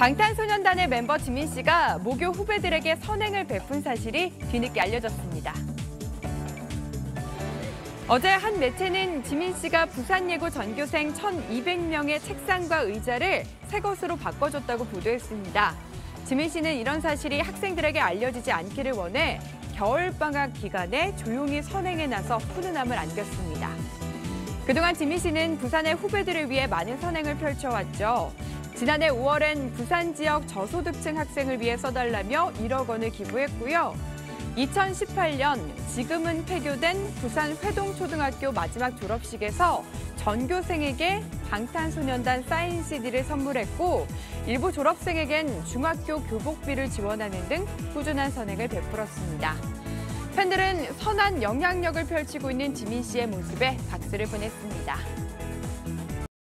방탄소년단의 멤버 지민 씨가 모교 후배들에게 선행을 베푼 사실이 뒤늦게 알려졌습니다. 어제 한 매체는 지민 씨가 부산예고 전교생 1,200명의 책상과 의자를 새 것으로 바꿔줬다고 보도했습니다. 지민 씨는 이런 사실이 학생들에게 알려지지 않기를 원해 겨울방학 기간에 조용히 선행에 나서 훈훈함을 안겼습니다. 그동안 지민 씨는 부산의 후배들을 위해 많은 선행을 펼쳐왔죠. 지난해 5월엔 부산 지역 저소득층 학생을 위해 써달라며 1억 원을 기부했고요. 2018년 지금은 폐교된 부산 회동초등학교 마지막 졸업식에서 전교생에게 방탄소년단 사인 CD를 선물했고 일부 졸업생에겐 중학교 교복비를 지원하는 등 꾸준한 선행을 베풀었습니다. 팬들은 선한 영향력을 펼치고 있는 지민 씨의 모습에 박수를 보냈습니다.